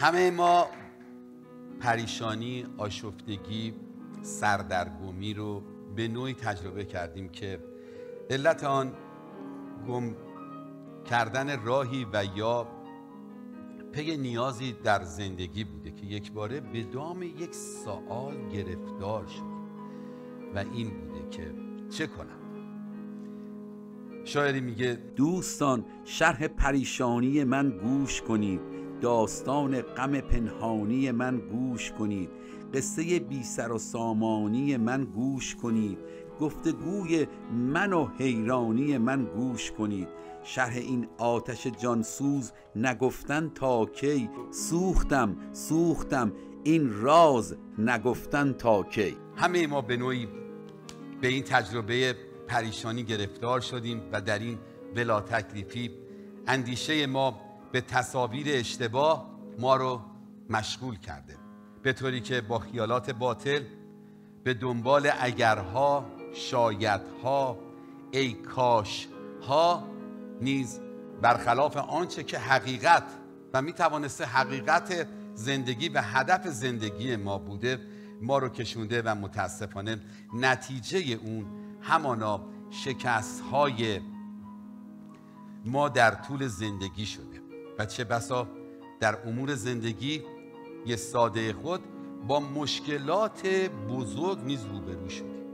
همه ما پریشانی، آشفتگی، سردرگمی رو به نوعی تجربه کردیم که علت آن گم کردن راهی و یا پی نیازی در زندگی بوده که یک باره به دام یک سوال گرفتار شد و این بوده که چه کنم؟ شاعری میگه دوستان شرح پریشانی من گوش کنید، داستان غم پنهانی من گوش کنید، قصه بی سر و سامانی من گوش کنید، گفتگوی من و حیرانی من گوش کنید، شرح این آتش جانسوز نگفتن تا کی، سوختم این راز نگفتن تا کی. همه ما به نوعی به این تجربه پریشانی گرفتار شدیم و در این بلا تکلیفی اندیشه ما به تصاویر اشتباه ما رو مشغول کرده، به طوری که با خیالات باطل به دنبال اگرها، شایدها، ای کاشها نیز برخلاف آنچه که حقیقت و می توانسته حقیقت زندگی و هدف زندگی ما بوده ما رو کشونده و متاسفانه نتیجه اون همانا شکست‌های ما در طول زندگی شده و چه بسا در امور زندگی یه ساده خود با مشکلات بزرگ نیز روبرو شدیم.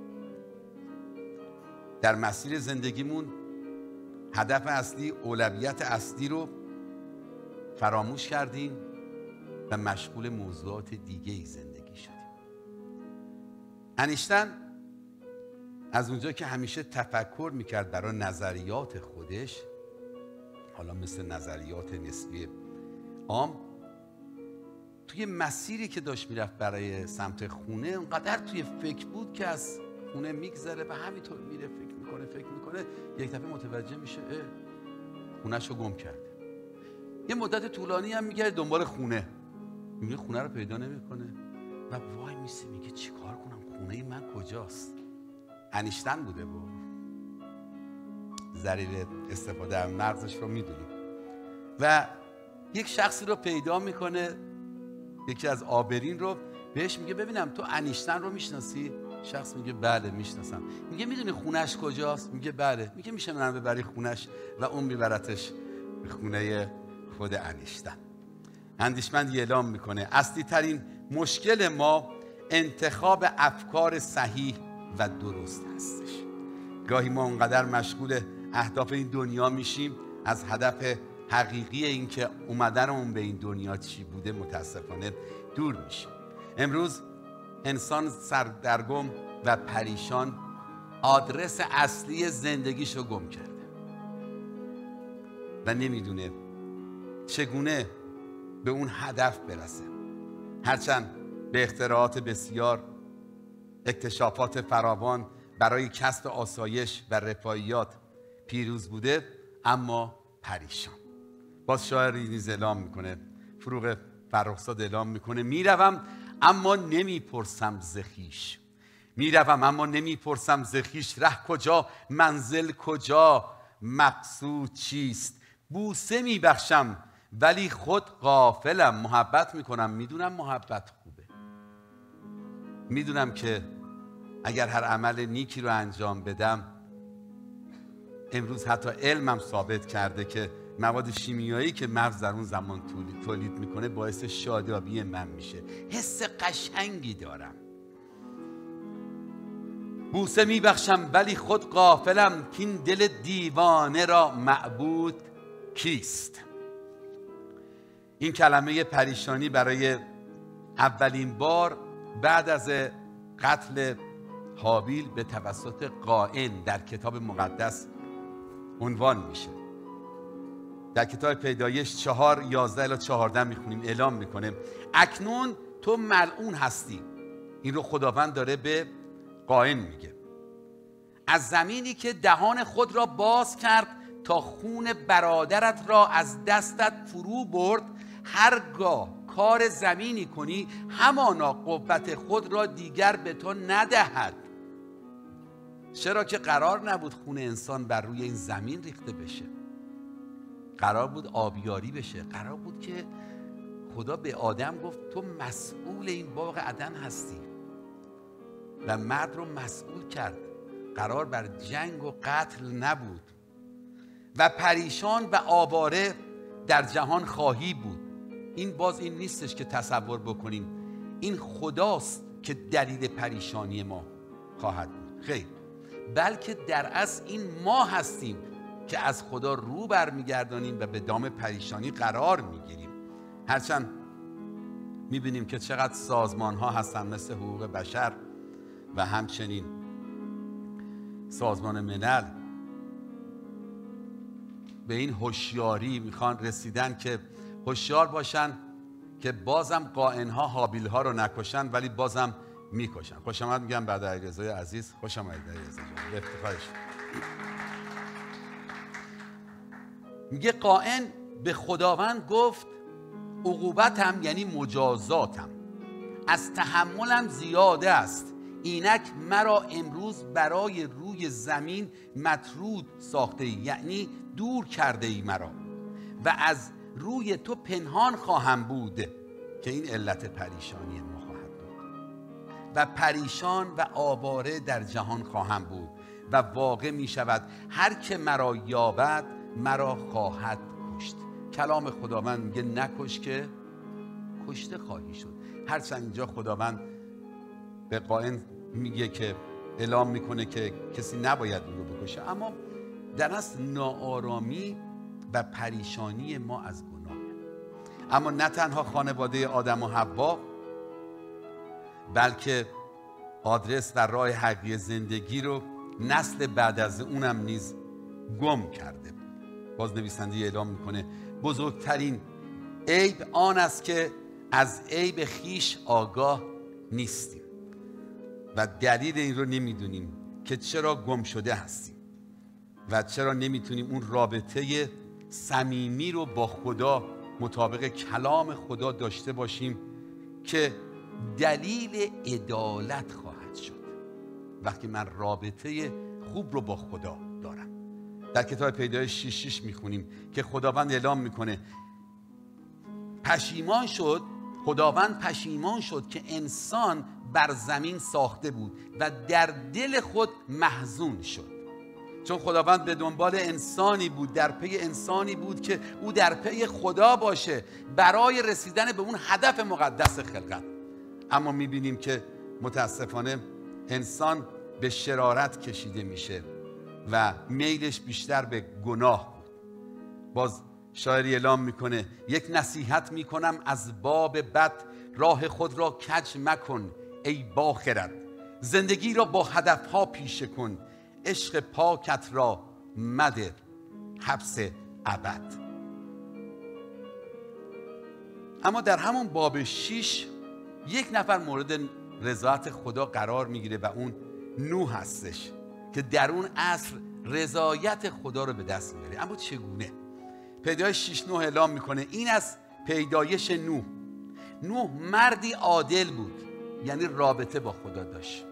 در مسیر زندگیمون هدف اصلی، اولویت اصلی رو فراموش کردیم و مشغول موضوعات دیگه زندگی شدیم. انیشتن از اونجا که همیشه تفکر میکرد برای نظریات خودش، حالا مثل نظریات نسبی عام، توی مسیری که داشت میرفت برای سمت خونه اونقدر توی فکر بود که از خونه میگذره و همینطور میره فکر میکنه یک دفعه متوجه میشه خونه‌ش رو گم کرده. یه مدت طولانی هم میگرده دنبال خونه، میگه خونه رو پیدا نمیکنه و وای میسه میگه چیکار کنم، خونه من کجاست؟ انیشتن بوده و ذریب استفاده از مغزش رو میدونیم و یک شخصی رو پیدا میکنه، یکی از آبرین رو، بهش میگه ببینم تو انیشتن رو میشناسی؟ شخص میگه بله میشناسم. میگه میدونی خونش کجاست؟ میگه بله. میگه میشه منم ببری خونش و اون میبرتش به خونه خود انیشتن. اندیشمند اعلام میکنه اصلی ترین مشکل ما انتخاب افکار صحیح و درست هستش. گاهی ما اونقدر مشغول اهداف این دنیا میشیم از هدف حقیقی این که اومدنمون به این دنیا چی بوده متاسفانه دور میشیم. امروز انسان سردرگم و پریشان آدرس اصلی زندگیشو گم کرده و نمیدونه چگونه به اون هدف برسه. هرچند به اختراعات بسیار، اکتشافات فراوان برای کسب آسایش و رفاهیات پیروز بوده، اما پریشان. باز شاعری نیز اعلام میکنه، فروغ فرخزاد اعلام میکنه میروم اما نمیپرسم ز خویش، میروم اما نمیپرسم ز خویش، ره کجا منزل کجا مقصود چیست، بوسه میبخشم ولی خود غافلم، محبت میکنم میدونم محبت خوبه، میدونم که اگر هر عمل نیکی رو انجام بدم، امروز حتی علمم ثابت کرده که مواد شیمیایی که مغز در اون زمان تولید میکنه باعث شادابی من میشه، حس قشنگی دارم. بوسه میبخشم ولی خود غافلم، که این دل دیوانه را معبود کیست. این کلمه پریشانی برای اولین بار بعد از قتل هابیل به توسط قائن در کتاب مقدس عنوان میشه. در کتاب پیدایش 4:11-14 میخونیم، اعلام میکنه اکنون تو ملعون هستی. این رو خداوند داره به قائن میگه. از زمینی که دهان خود را باز کرد تا خون برادرت را از دستت فرو برد، هرگاه کار زمینی کنی همانا قوت خود را دیگر به تو ندهد. چرا که قرار نبود خون انسان بر روی این زمین ریخته بشه، قرار بود آبیاری بشه، قرار بود که خدا به آدم گفت تو مسئول این باغ عدن هستی و مرد رو مسئول کرد. قرار بر جنگ و قتل نبود و پریشان و آواره در جهان خواهی بود. این باز این نیستش که تصور بکنیم این خداست که دلیل پریشانی ما خواهد بود، خیر، بلکه در اصل این ما هستیم که از خدا رو برمیگردانیم و به دام پریشانی قرار میگیریم. هرچند میبینیم که چقدر سازمان ها هستن مثل حقوق بشر و همچنین سازمان ملل به این هوشیاری میخوان رسیدن که هوشیار باشن که بازم قائنها هابیل ها رو نکشن ولی بازم میکشن. خوش آمد میگم بعد علیرضا عزیز. خوش آمدید علیرضا جان، افتخارش. میگه قائن به خداوند گفت عقوبتم یعنی مجازاتم از تحملم زیاده است، اینک مرا امروز برای روی زمین مطرود ساخته ای، یعنی دور کرده ای مرا و از روی تو پنهان خواهم بود، که این علت پریشانی ما خواهد بود و پریشان و آواره در جهان خواهم بود و واقع می شود هر که مرا یابد مرا خواهد کشت. کلام خداوند میگه نکش که کشته خواهی شد. هرچند اینجا خداوند به قائن میگه که اعلام میکنه که کسی نباید اون رو بکشه، اما در اصل ناآرامی و پریشانی ما از گناه. اما نه تنها خانواده آدم و حوا بلکه آدرس و راه حقیقی زندگی رو نسل بعد از اونم نیز گم کرده بود. باز نویسنده اعلام میکنه بزرگترین عیب آن است که از عیب خیش آگاه نیستیم و دلیل این رو نمیدونیم که چرا گم شده هستیم و چرا نمیتونیم اون رابطه صمیمی رو با خدا مطابق کلام خدا داشته باشیم که دلیل عدالت خواهد شد وقتی من رابطه خوب رو با خدا دارم. در کتاب پیدایش 6:6 میخونیم که خداوند اعلام میکنه خداوند پشیمان شد که انسان بر زمین ساخته بود و در دل خود محزون شد. چون خداوند به دنبال انسانی بود، در پی انسانی بود که او در پی خدا باشه برای رسیدن به اون هدف مقدس خلقت. اما میبینیم که متاسفانه انسان به شرارت کشیده میشه و میلش بیشتر به گناه بود. باز شاعری اعلام میکنه یک نصیحت میکنم از باب بد، راه خود را کج مکن ای باخرد، زندگی را با هدفها پیشه کن، عشق پاکت را مده حبس ابد. اما در همون باب 6 یک نفر مورد رضایت خدا قرار میگیره و اون نوح هستش که در اون عصر رضایت خدا رو به دست میاره. اما چگونه؟ پیدایش 6:9 اعلام میکنه این از پیدایش نوح. نوح مردی عادل بود، یعنی رابطه با خدا داشت.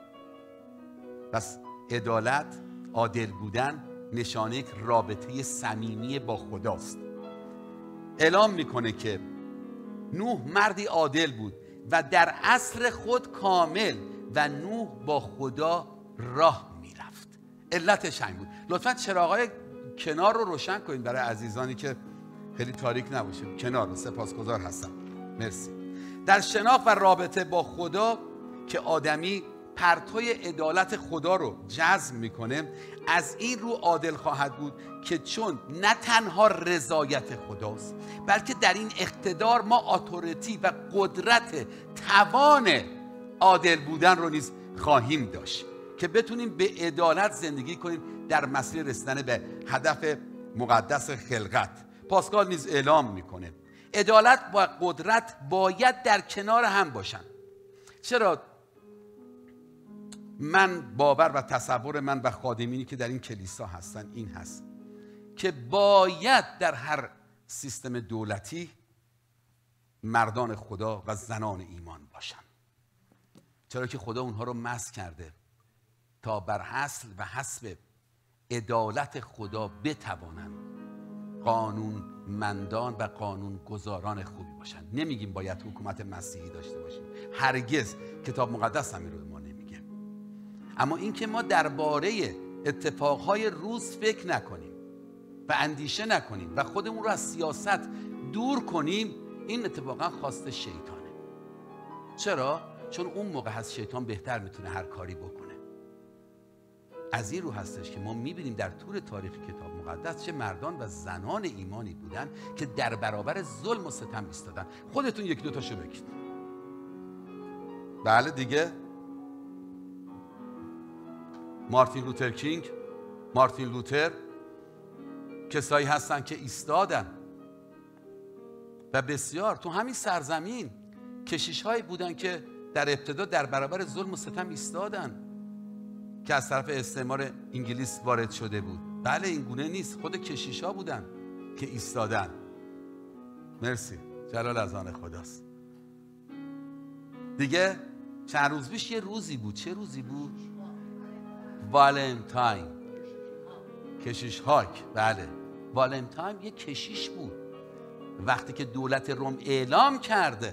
پس عدالت، عادل بودن نشانه یک رابطه صمیمی با خداست. اعلام میکنه که نوح مردی عادل بود و در عصر خود کامل و نوح با خدا راه میرفت. علتش همین بود. لطفا چراغای کنار رو روشن کنید برای عزیزانی که خیلی تاریک نباشه. کنار رو سپاسگزار هستم. مرسی. در شناخت و رابطه با خدا که آدمی پرتوی عدالت خدا رو جذب میکنه، از این رو عادل خواهد بود که چون نه تنها رضایت خداست بلکه در این اقتدار ما اتوریتی و قدرت توان عادل بودن رو نیز خواهیم داشت که بتونیم به عدالت زندگی کنیم در مسیر رسیدن به هدف مقدس خلقت. پاسکال نیز اعلام میکنه عدالت و قدرت باید در کنار هم باشن. چرا؟ من باور و تصور من و خادمینی که در این کلیسا هستن این هست که باید در هر سیستم دولتی مردان خدا و زنان ایمان باشن. چرا که خدا اونها رو مسح کرده تا بر حسب و حسب عدالت خدا بتوانند قانون مندان و قانون گذاران خوبی باشن. نمیگیم باید حکومت مسیحی داشته باشیم، هرگز کتاب مقدس همین رو به ما نمیگه. اما اینکه ما درباره اتفاقهای روز فکر نکنیم و اندیشه نکنیم و خودمون رو از سیاست دور کنیم، این اتفاقا خواست شیطانه. چرا؟ چون اون موقع هست شیطان بهتر میتونه هر کاری بکنه. از این رو هستش که ما میبینیم در طول تاریخ کتاب مقدس چه مردان و زنان ایمانی بودن که در برابر ظلم و ستم ایستادن. خودتون یکی دو تاشو بگید. بله دیگه، مارتین لوتر کینگ، مارتین لوتر، کسایی هستن که ایستادن. و بسیار تو همین سرزمین کشیش هایی بودن که در ابتدا در برابر ظلم و ستم ایستادن که از طرف استعمار انگلیس وارد شده بود. بله این گونه نیست، خود کشیش ها بودن که ایستادن. مرسی، جلال از آن خداست. دیگه چند روز پیش یه روزی بود. چه روزی بود؟ والنتاین، کشیش هاک. بله، والنتاین یه کشیش بود. وقتی که دولت روم اعلام کرده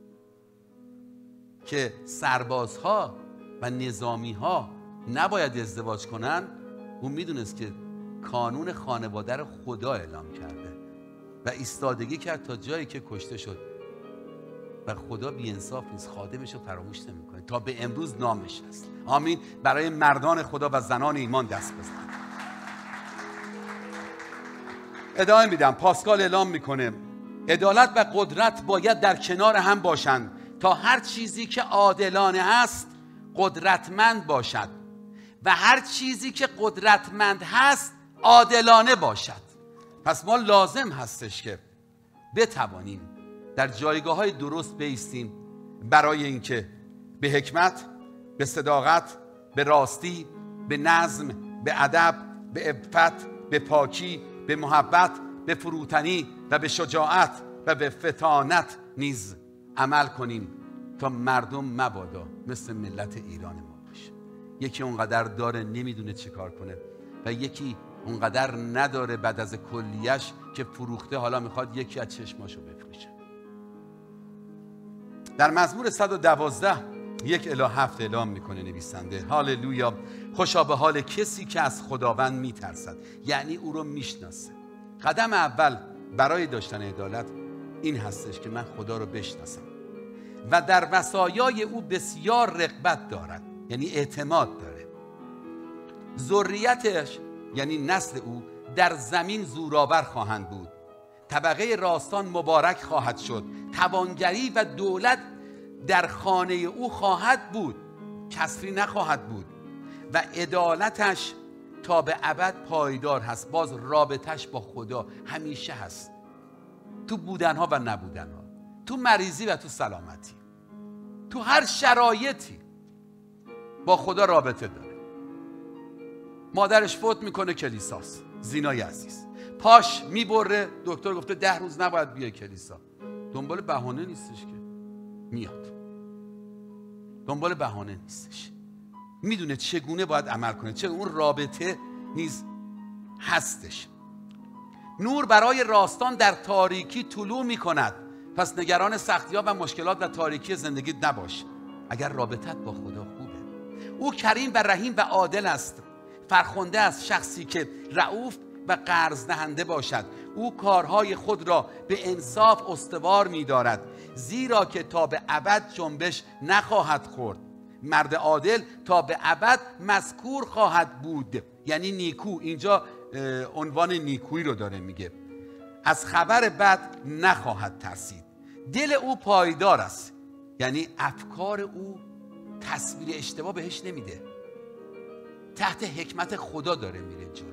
که سربازها و نظامیها نباید ازدواج کنن، اون میدونست که کانون خانواده رو خدا اعلام کرده و ایستادگی کرد تا جایی که کشته شد. و خدا بی‌انصاف نیست، خادمش رو فراموش نمیکنه، تا به امروز نامش هست. آمین. برای مردان خدا و زنان ایمان دست بزنید. ادامه میدم. پاسکال اعلام میکنه عدالت و قدرت باید در کنار هم باشند تا هر چیزی که عادلانه است قدرتمند باشد و هر چیزی که قدرتمند هست عادلانه باشد. پس ما لازم هستش که بتوانیم در جایگاه‌های درست بایستیم برای اینکه به حکمت، به صداقت، به راستی، به نظم، به ادب، به عفت، به پاکی، به محبت، به فروتنی و به شجاعت و به فطانت نیز عمل کنیم تا مردم مبادا مثل ملت ایران ما باشه. یکی اونقدر داره نمیدونه چه کار کنه و یکی اونقدر نداره بعد از کلیش که فروخته حالا میخواد یکی از چشماشو بفروشه. در مزمور 112 1-7 اعلام میکنه نویسنده: هاللویا، خوشا به حال کسی که از خداوند میترسد، یعنی او رو میشناسه. قدم اول برای داشتن عدالت این هستش که من خدا رو بشناسم و در وصایای او بسیار رغبت دارد، یعنی اعتماد داره. ذریتش یعنی نسل او در زمین زورآور خواهند بود، طبقه راستان مبارک خواهد شد، توانگری و دولت در خانه او خواهد بود، کسری نخواهد بود و عدالتش تا به ابد پایدار هست. باز رابطش با خدا همیشه هست، تو بودنها و نبودنها، تو مریضی و تو سلامتی، تو هر شرایطی با خدا رابطه داره. مادرش فوت میکنه کلیساست، زینای عزیز، پاش میبره دکتر گفته 10 روز نباید بیای کلیسا، دنبال بهانه نیستش که میاد، دنبال بهانه نیستش، میدونه چگونه باید عمل کنه، چه اون رابطه نیز هستش. نور برای راستان در تاریکی طلوع میکند، پس نگران سختی‌ها و مشکلات و تاریکی زندگی نباش اگر رابطت با خدا خوبه. او کریم و رحیم و عادل است، فرخنده است شخصی که رئوف و قرض دهنده باشد. او کارهای خود را به انصاف استوار می‌دارد، زیرا که تا به ابد جنبش نخواهد خورد. مرد عادل تا به ابد مذکور خواهد بود، یعنی نیکو. اینجا عنوان نیکویی رو داره میگه. از خبر بد نخواهد ترسید. دل او پایدار است، یعنی افکار او تصویر اشتباه بهش نمیده، تحت حکمت خدا داره میره جلو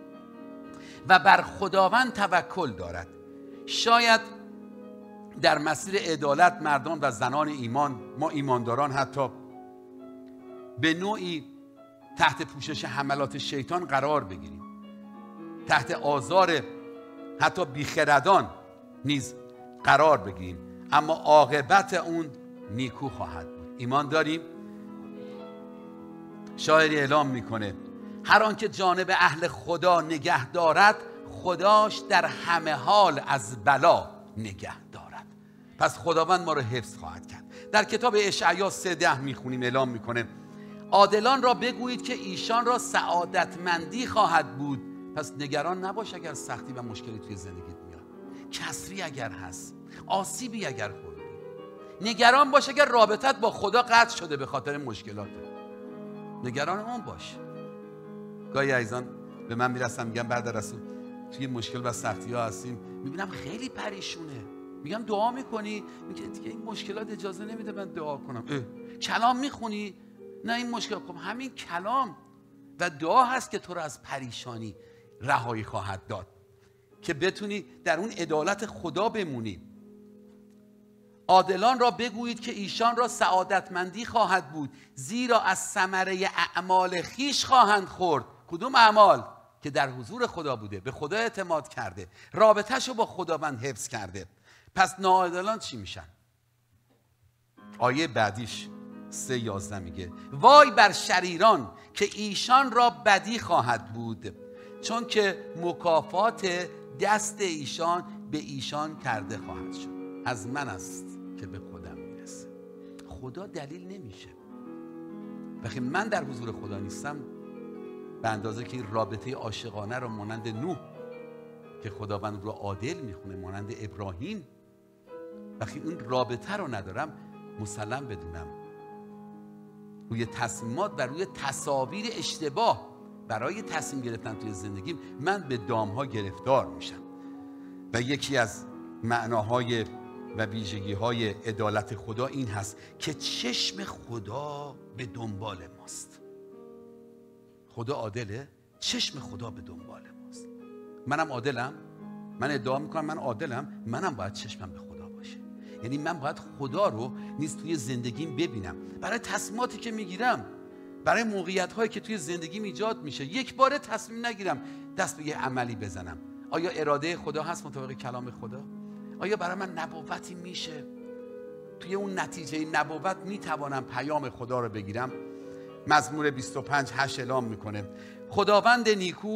و بر خداوند توکل دارد. شاید در مسیر عدالت مردان و زنان ایمان، ما ایمانداران حتی به نوعی تحت پوشش حملات شیطان قرار بگیریم، تحت آزار حتی بیخردان نیز قرار بگیریم، اما عاقبت اون نیکو خواهد بود. ایمان داریم؟ شاعری اعلام میکنه: هر آن که جانب اهل خدا نگه دارد خداش در همه حال از بلا نگه دارد. پس خداوند ما رو حفظ خواهد کرد. در کتاب اشعیا 3:10 میخونیم، اعلام میکنه عادلان را بگویید که ایشان را سعادتمندی خواهد بود. پس نگران نباش اگر سختی و مشکلی توی زندگیت میاد، کسری اگر هست، آسیبی اگر خوردی. نگران باش اگر رابطت با خدا قطع شده به خاطر مشکلاته، نگران اون باش. گاهی عزیزان به من میرسن میگن برادر رسول توی مشکل و سختی ها هستیم، میبینم خیلی پریشونه، میگم دعا میکنی؟ میگه دیگه این مشکلات اجازه نمیده من دعا کنم. کلام میخونی؟ نه این مشکل. خب همین کلام و دعا هست که تو رو از پریشانی رهایی خواهد داد، که بتونی در اون عدالت خدا بمونی. عادلان را بگویید که ایشان را سعادتمندی خواهد بود، زیرا از ثمره اعمال خیش خواهند خورد. کدوم اعمال؟ که در حضور خدا بوده، به خدا اعتماد کرده، رابطه‌شو با خداوند حفظ کرده. پس ناعادلان چی میشن؟ آیه بعدیش 3:11 میگه وای بر شریران که ایشان را بدی خواهد بود، چون که مکافات دست ایشان به ایشان کرده خواهد شد. از من است که به خودم میرسه. خدا دلیل نمیشه. وقتی من در حضور خدا نیستم، به اندازه که این رابطه عاشقانه رو مانند نوح که خداوند رو عادل میخونه، مانند ابراهیم، وقتی اون رابطه رو ندارم، مسلم بدونم روی تصمیمات و روی تصاویر اشتباه برای تصمیم گرفتن توی زندگیم من به دامها گرفتار میشم. و یکی از معناهای و ویژگی‌های عدالت خدا این هست که چشم خدا به دنبال ماست. خدا عادله، چشم خدا به دنبال ماست. منم عادلم، من ادعا میکنم من عادلم، منم باید چشمم به خدا باشه. یعنی من باید خدا رو نیز توی زندگیم ببینم. برای تصمیماتی که میگیرم، برای موقعیت‌هایی که توی زندگیم ایجاد میشه، یک باره تصمیم نگیرم دست به یه عملی بزنم. آیا اراده خدا هست مطابق کلام خدا؟ آیا برای من نبوتی میشه؟ توی اون نتیجه نبوت میتوانم پیام خدا رو بگیرم؟ مزمور 25:8 اعلام میکنه خداوند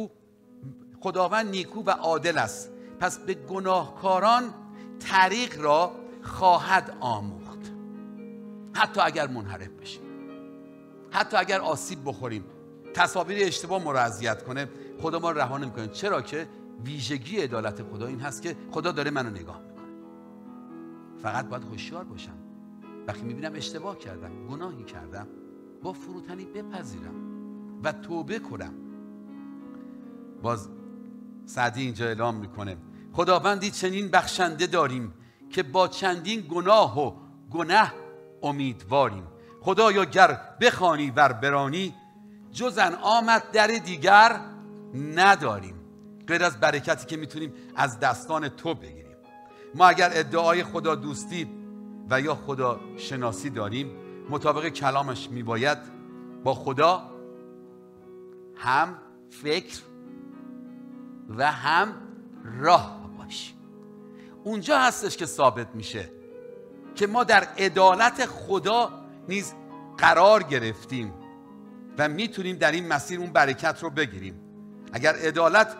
نیکو و عادل است، پس به گناهکاران طریق را خواهد آموخت. حتی اگر منحرف بشیم، حتی اگر آسیب بخوریم، تصاویر اشتباه ما رو اذیت کنه، خدا ما رو رها نمیکنه. چرا که ویژگی عدالت خدا این هست که خدا داره منو نگاه میکنه. فقط باید هوشیار باشم وقتی میبینم اشتباه کردم، گناهی کردم، با فروتنی بپذیرم و توبه کنم. باز سعدی اینجا اعلام میکنه خداوندی چنین بخشنده داریم که با چندین گناه و گناه امیدواریم. خدایا گر بخوانی ور برانی، جز انعامت در دیگر نداریم. غیر از برکتی که میتونیم از دستان تو بگیریم. ما اگر ادعای خدا دوستی و یا خدا شناسی داریم، مطابق کلامش میباید با خدا هم فکر و هم راه باشیم. اونجا هستش که ثابت میشه که ما در عدالت خدا نیز قرار گرفتیم و میتونیم در این مسیر اون برکت رو بگیریم. اگر عدالت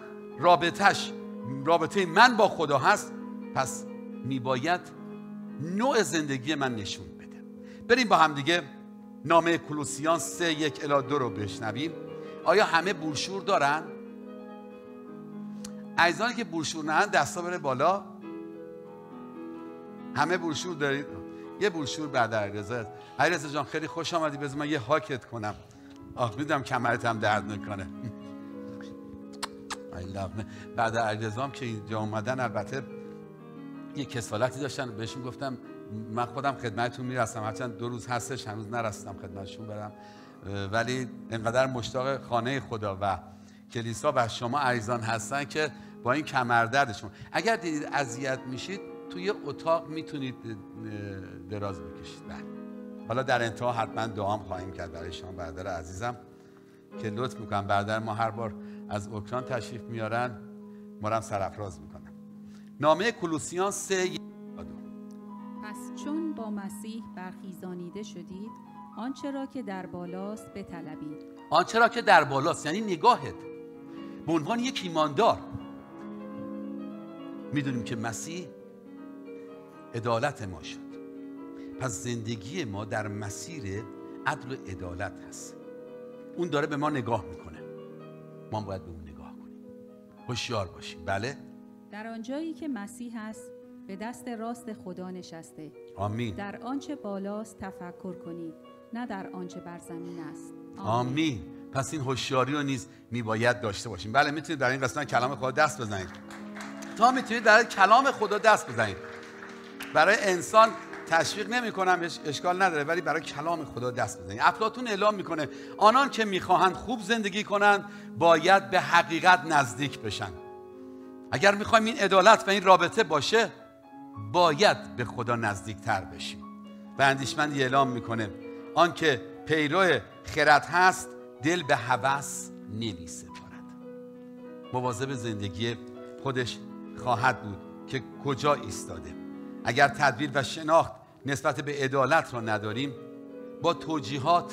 رابطه من با خدا هست، پس میباید نوع زندگی من نشون بده. بریم با هم دیگه نامه کولوسیان 3:1-2 رو بشنویم. آیا همه بروشور دارن؟ عزیزانی که بروشور ندارن دستا بره بالا. همه بروشور دارید؟ یه بروشور بعد علیرضا. علیرضا جان خیلی خوش آمدی، بذار من یه هاکت کنم. میدونم کمرت هم درد میکنه. بعد علیرضا هم که اینجا اومدن، البته یه کسالتی داشتن، بهشون گفتم من خودم خدمتتون میرسم، هرچند 2 روز هستش هنوز نرسیدم خدمتشون برم، ولی انقدر مشتاق خانه خدا و کلیسا و شما عزیزان هستن که با این کمردردشون اگر دیدید اذیت میشید توی اتاق میتونید دراز بکشید. بله. حالا در انتها حتما دعام خواهیم کرد برای شما برادر عزیزم که لطف میکنم. برادر ما هر بار از اوکراین تشریف میارن ما رو هم سرافراز میکنن. نامه کولوسیان 3:1-2 پس چون با مسیح برخیزانیده شدید، آنچه را که در بالاست بطلبید. آنچه را که در بالاست یعنی نگاهت به عنوان یک ایماندار میدونیم که مسیح عدالت ما شد. پس زندگی ما در مسیر عدل و عدالت هست. اون داره به ما نگاه میکنه، ما باید به اون نگاه کنیم. هوشیار باشیم. بله، در آنجایی که مسیح است به دست راست خدا نشسته. آمین. در آنچه بالاست تفکر کنید، نه در آنچه بر زمین است. آمین. پس این هوشیاری رو نیز میباید داشته باشیم. بله، میتونید در این قسمت کلام خدا دست بزنید. تا میتونید در کلام خدا دست بزنید. برای انسان تشویق نمی کنم، اشکال نداره، ولی برای کلام خدا دست بزنید. افلاطون اعلام میکنه آنان که میخواهند خوب زندگی کنند باید به حقیقت نزدیک بشن. اگر میخوایم این عدالت و این رابطه باشه باید به خدا نزدیکتر بشیم. و اندیشمندی اعلام میکنه آن که پیرو خرد هست دل به هوس نمی سپارد. مواظب زندگی خودش خواهد بود که کجا ایستاده. اگر تدبیر و شناخت نسبت به عدالت را نداریم، با توجیهات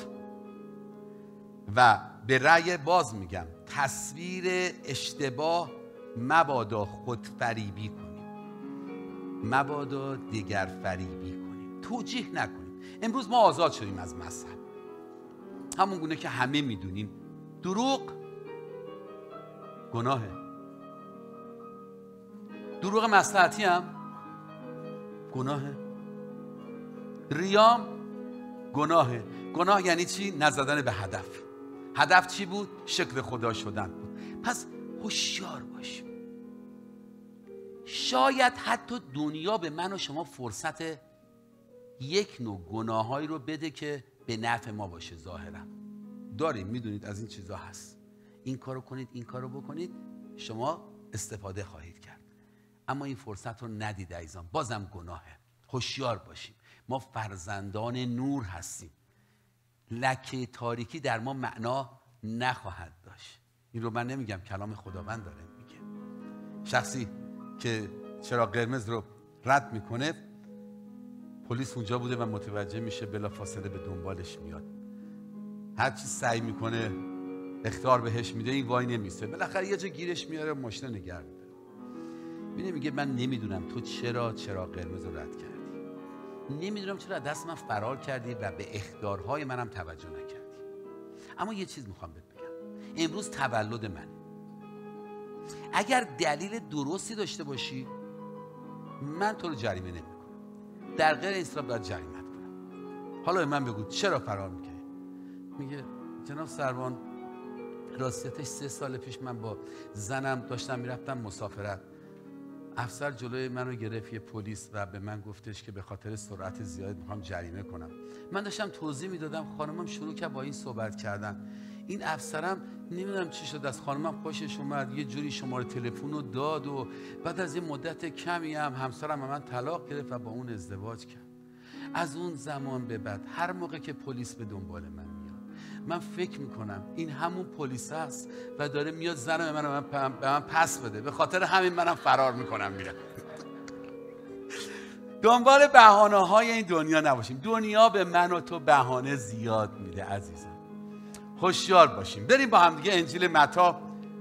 و به رأی باز میگم تصویر اشتباه مبادا خود فریبی کنیم، مبادا دیگر فریبی کنیم، توجیه نکنیم. امروز ما آزاد شدیم از مذهب، همون گونه که همه میدونیم دروغ گناهه. دروغ مصلحتی هم گناهه. ریام گناهه. گناه یعنی چی؟ نزدن به هدف. هدف چی بود؟ شکل خدا شدن بود. پس هوشیار باشیم. شاید حتی دنیا به من و شما فرصت یک نوع گناهایی رو بده که به نفع ما باشه. ظاهرا داریم، میدونید از این چیزا هست، این کارو کنید، این کارو بکنید، شما استفاده خواهید کرد. اما این فرصت رو ندید عزیزان، بازم گناهه. هوشیار باشیم. ما فرزندان نور هستیم. لکه تاریکی در ما معنا نخواهد داشت. این رو من نمیگم، کلام خداوند داره میگه. شخصی که چراغ قرمز رو رد میکنه، پلیس اونجا بوده و متوجه میشه، بلافاصله به دنبالش میاد. هر چی سعی میکنه اخطار بهش میده، این وای نمیسته، بالاخره یه جا گیرش میاره، ماشین نگه میده. میگه من نمیدونم تو چرا چراغ قرمز رو رد کردی، نمیدونم چرا دست من فرار کردی و به اخطارهای منم توجه نکردی. اما یه چیز میخوام بهت بگم، امروز تولد منه. اگر دلیل درستی داشته باشی من تو رو جریمه نمیکنم، در غیر این صورت باید جریمت کنم. حالا من بگو چرا فرار میکنی؟ میگه جناب سروان راستیتش 3 سال پیش من با زنم داشتم میرفتم مسافرت، افسر جلوی منو گرفت، یه پلیس، و به من گفتش که به خاطر سرعت زیاد میخوام جریمه کنم. من داشتم توضیح میدادم، خانمم شروع کرد با این صحبت کردن. این افسرم نمیدونم چی شد، از خانمم خوشش اومد، یه جوری شماره تلفن رو داد و بعد از یه مدت کمی هم همسرم من طلاق گرفت و با اون ازدواج کرد. از اون زمان به بعد هر موقع که پلیس به دنبال من میاد من فکر میکنم این همون پلیس است و داره میاد زن به من پس بده، به خاطر همین منم فرار میکنم میرم. دنبال بهانه‌های این دنیا نباشیم. دنیا به من و تو بهانه زیاد میده عزیزان. هوشیار باشیم. بریم با هم دیگه انجیل متی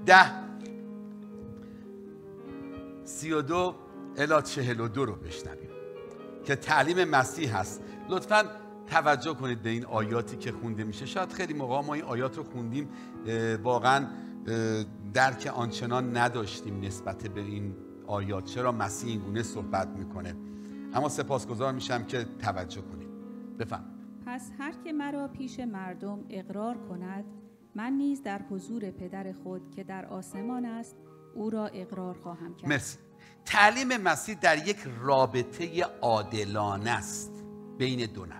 10:32 الی 42 رو بشنویم که تعلیم مسیح هست. لطفاً توجه کنید به این آیاتی که خونده میشه. شاید خیلی موقع ما این آیات رو خوندیم واقعاً درک آنچنان نداشتیم نسبت به این آیات، چرا مسیح این گونه صحبت میکنه. اما سپاسگزار میشم که توجه کنید. بفهم. پس هر که مرا پیش مردم اقرار کند، من نیز در حضور پدر خود که در آسمان است او را اقرار خواهم کرد. مرسی. تعلیم مسیح در یک رابطه عادلانه است بین 2 نفر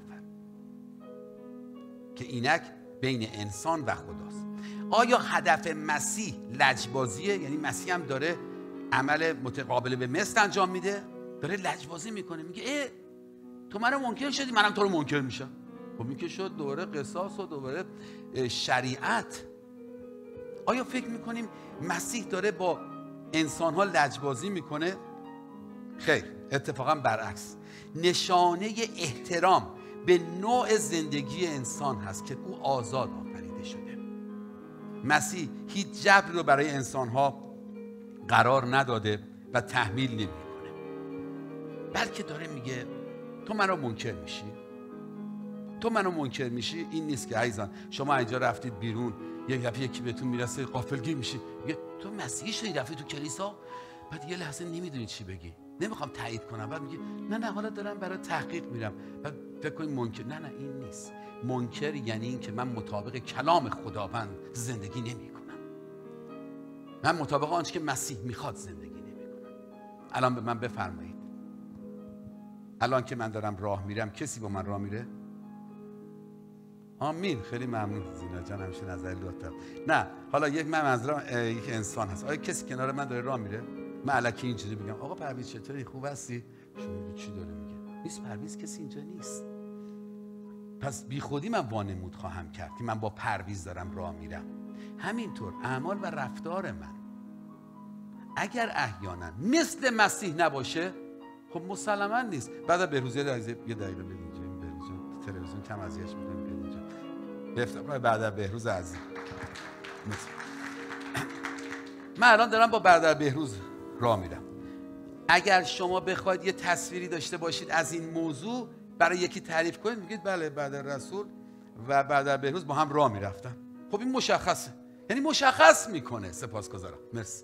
که اینک بین انسان و خداست. آیا هدف مسیح لجبازیه؟ یعنی مسیح هم داره عمل متقابل به مثل انجام میده، داره لجبازی میکنه، میگه تو منو منکر شدی منم تو رو منکر میشم. خب این که شد دوباره قصاص و دوباره شریعت. آیا فکر میکنیم مسیح داره با انسانها لجبازی میکنه؟ خیر، اتفاقا برعکس. نشانه احترام به نوع زندگی انسان هست که او آزاد آفریده شده. مسیح هیچ جبری رو برای انسانها قرار نداده و تحمیل نمیکنه، بلکه داره میگه تو منو منکر میشی، تو منو منکر میشی. این نیست که عزیزان شما اینجا رفتید بیرون یک دفعه یکی بهتون میرسه غافلگیر میشی، میگه تو مسیحی شدی رفتی تو کلیسا، بعد یه لحظه نمیدونی چی بگی، نمیخوام تایید کنم، بعد میگه نه حالا دارم برای تحقیق میرم، بعد فکر کنید منکر. نه این نیست. منکر یعنی این که من مطابق کلام خداوند زندگی نمیکنم، من مطابق آنچه که مسیح میخواد زندگی نمیکنم. الان به من بفرمایید، الان که من دارم راه میرم کسی با من راه میره؟ آمین، خیلی ممنون زینا جان، همیشه نظر لطفا. نه حالا یک من منظورم یک انسان هست. آیا کسی کنار من داره راه میره؟ من الکی اینجوری میگم آقا پرویز چطوری، خوب هستی؟ شما میگی چی داره میگه؟ نیست پرویز کسی اینجا نیست. پس بی خودی من وانمود خواهم کرد که من با پرویز دارم راه میرم. همینطور اعمال و رفتار من اگر احیانا مثل مسیح نباشه خب مسلما نیست. بعد بهروزی یه دقیقه بدید اینجا، این بهروز تلویزیون کم اذیتش می‌کنه، بیاد اینجا بفرمایید. بعد بهروز عزیز، من الان دارم با برادر بهروز راه میرم. اگر شما بخواید یه تصویری داشته باشید از این موضوع برای یکی تعریف کنید، میگید بله برادر رسول و برادر بهروز با هم راه میرفتن. خب این مشخصه، یعنی مشخص میکنه. سپاسگزارم، مرسی.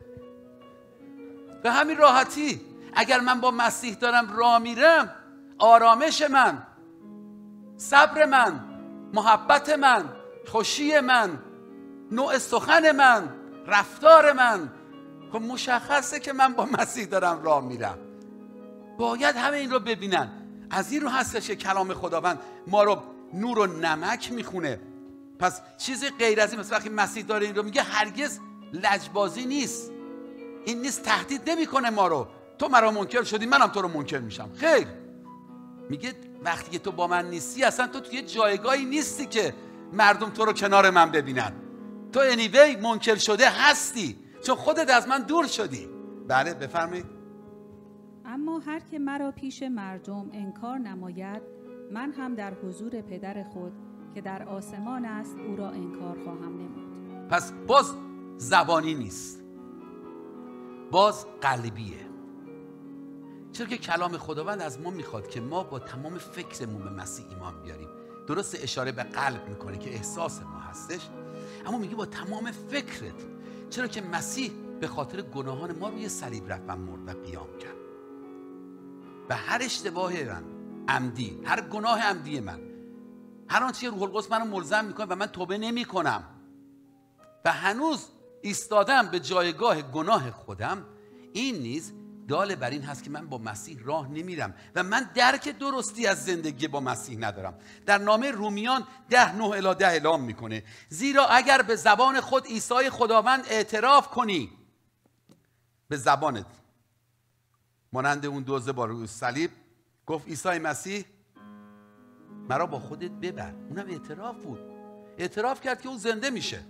به همین راحتی اگر من با مسیح دارم راه میرم، آرامش من، صبر من، محبت من، خوشی من، نوع سخن من، رفتار من، خب مشخصه که من با مسیح دارم راه میرم. باید همه این رو ببینن. از این رو هستش که کلام خداوند ما رو نور و نمک میخونه. پس چیزی غیر از این، مثل وقتی مسیح داره این رو میگه، هرگز لجبازی نیست. این نیست تهدید نمیکنه ما رو، تو مرا منکر شدی منم تو رو منکر میشم. خیر، میگه وقتی که تو با من نیستی اصلا تو توی جایگاهی نیستی که مردم تو رو کنار من ببینن. تو انیوی منکر شده هستی چون خودت از من دور شدی. بله بفرمایید. اما هر که مرا پیش مردم انکار نماید، من هم در حضور پدر خود که در آسمان است او را انکار خواهم نمود. پس باز زبانی نیست، باز قلبیه. چرا که کلام خداوند از ما میخواد که ما با تمام فکرمون به مسیح ایمان بیاریم. درست اشاره به قلب میکنه که احساس ما هستش، اما میگه با تمام فکرت. چرا که مسیح به خاطر گناهان ما روی صلیب رفت و مرد و قیام کرد. و هر اشتباه من عمدی، هر گناه عمدی من، هر آنچه روح القدس منو ملزم میکنه و من توبه نمیکنم و هنوز ایستادم به جایگاه گناه خودم، این نیز دال بر این هست که من با مسیح راه نمیرم و من درک درستی از زندگی با مسیح ندارم. در نامه رومیان 10:9-10 اعلام میکنه زیرا اگر به زبان خود عیسی خداوند اعتراف کنی، به زبانت، مانند اون دوزه با روی صلیب گفت عیسی مسیح مرا با خودت ببر، اونم اعتراف بود، اعتراف کرد که اون زنده میشه.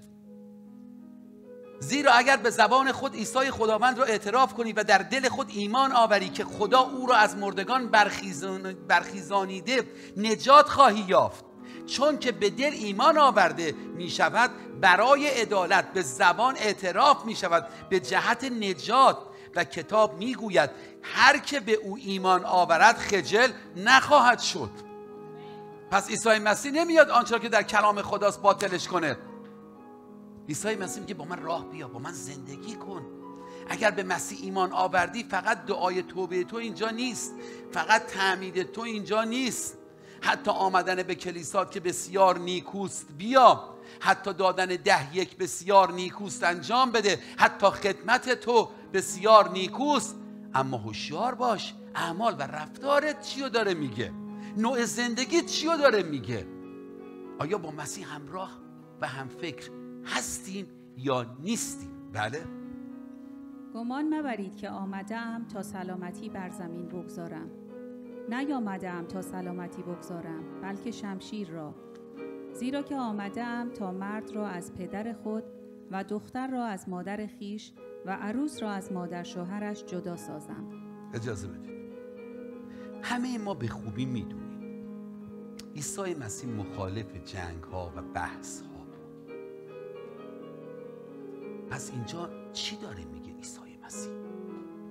زیرا اگر به زبان خود عیسی خداوند را اعتراف کنی و در دل خود ایمان آوری که خدا او را از مردگان برخیزانیده، نجات خواهی یافت. چون که به دل ایمان آورده می شود برای عدالت، به زبان اعتراف می شود به جهت نجات و کتاب می گوید هر که به او ایمان آورد خجل نخواهد شد. پس عیسی مسیح نمیاد آنچه که در کلام خداست باطلش کنه. عیسی مسیح میگه با من راه بیا، با من زندگی کن. اگر به مسیح ایمان آوردی، فقط دعای توبه تو اینجا نیست، فقط تعمید تو اینجا نیست، حتی آمدن به کلیسات که بسیار نیکوست بیا، حتی دادن 10 بسیار نیکوست انجام بده، حتی خدمت تو بسیار نیکوست، اما هوشیار باش اعمال و رفتارت چیو داره میگه، نوع زندگی چیو داره میگه. آیا با مسیح همراه و هم فکر هستیم یا نیستیم؟ بله. گمان مبرید که آمدم تا سلامتی بر زمین بگذارم. نیامدم تا سلامتی بگذارم بلکه شمشیر را. زیرا که آمدم تا مرد را از پدر خود و دختر را از مادر خیش و عروس را از مادر شوهرش جدا سازم. اجازه بدید، همه ما به خوبی میدونیم عیسی مسیح مخالف جنگ ها و بحث ها بود. پس اینجا چی داره میگه عیسی مسیح؟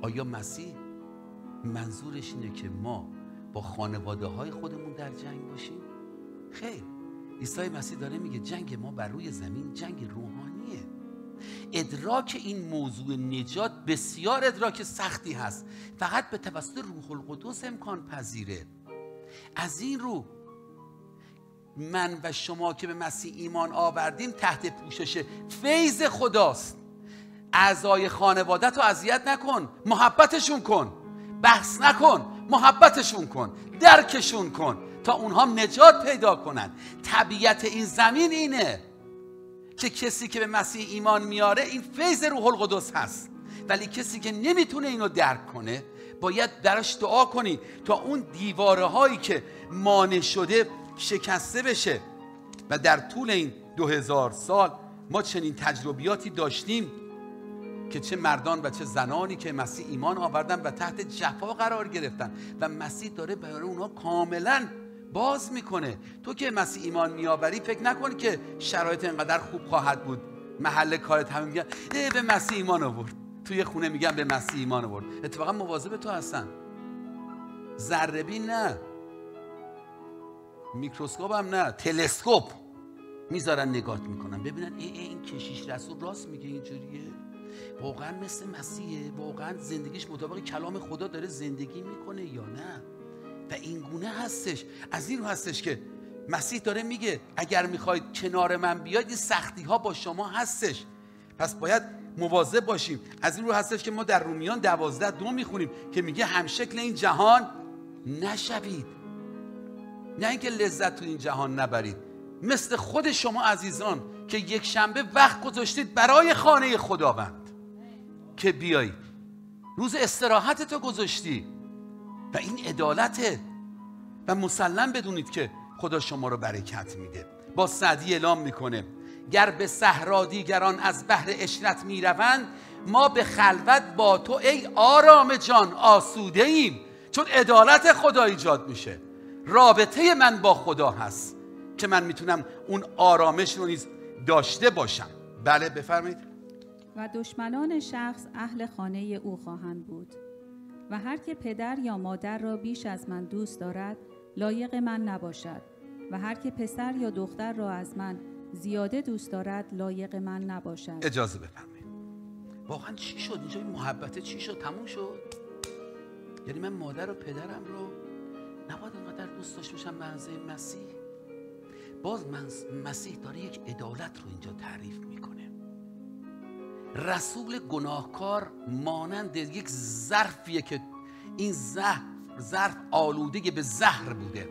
آیا مسیح منظورش اینه که ما با خانواده های خودمون در جنگ باشیم؟ خیر، عیسی مسیح داره میگه جنگ ما بر روی زمین جنگ روحانیه. ادراک این موضوع نجات بسیار ادراک سختی هست، فقط به توسط روح القدس امکان پذیره. از این رو من و شما که به مسیح ایمان آوردیم تحت پوشش فیض خداست. اعضای خانوادت رو اذیت نکن، محبتشون کن. بحث نکن، محبتشون کن، درکشون کن تا اونها نجات پیدا کنن. طبیعت این زمین اینه که کسی که به مسیح ایمان میاره این فیض روح القدس هست، ولی کسی که نمیتونه اینو درک کنه باید درش دعا کنی تا اون دیواره هایی که مانع شده شکسته بشه. و در طول این 2000 سال ما چنین تجربیاتی داشتیم که چه مردان و چه زنانی که مسیح ایمان آوردن و تحت جفا قرار گرفتن و مسیح داره برای اونها کاملا باز میکنه. تو که مسیح ایمان میآوری فکر نکن که شرایط اینقدر خوب خواهد بود. محل کارت همه میگن به مسیح ایمان آورد، توی خونه میگن به مسیح ایمان آورد. اتفاقا مواظب تو هستن. ذره بین نه، میکروسکوپ هم نه، تلسکوپ میذارن نگاه میکنن ببینن این کشیش رسول راست میگه اینجوریه، واقعا مثل مسیحه، واقعا زندگیش مطابق کلام خدا داره زندگی میکنه یا نه. و این گونه هستش. از این رو هستش که مسیح داره میگه اگر میخواید کنار من بیاید این سختی ها با شما هستش، پس باید مواظب باشیم. از این رو هستش که ما در رومیان 12:2 میخونیم که میگه همشکل این جهان نشوید. نه اینکه لذت تو این جهان نبرید، مثل خود شما عزیزان که یک شنبه وقت گذاشتید برای خانه خداوند که بیایید، روز استراحت تو گذاشتی و این عدالته. و مسلم بدونید که خدا شما رو برکت میده. با سعدی اعلام میکنه گر به صحرا دیگران از بحر عشرت میروند، ما به خلوت با تو ای آرام جان آسوده ایم. چون عدالت خدا ایجاد میشه، رابطه من با خدا هست که من میتونم اون آرامش رو نیز داشته باشم. بله بفرمایید. و دشمنان شخص اهل خانه او خواهند بود. و هر که پدر یا مادر را بیش از من دوست دارد لایق من نباشد، و هر که پسر یا دختر را از من زیاده دوست دارد لایق من نباشد. اجازه بفرمایید. واقعا چی شد اینجا؟ این محبت چی شد؟ تموم شد؟ یعنی من مادر و پدرم رو نباید اینقدر دوست داشته باشم به اندازه مسیح؟ باز مسیح داره یک عدالت رو اینجا تعریف میکنه. رسول گناهکار مانند یک ظرفیه که این ظرف آلوده به زهر بوده.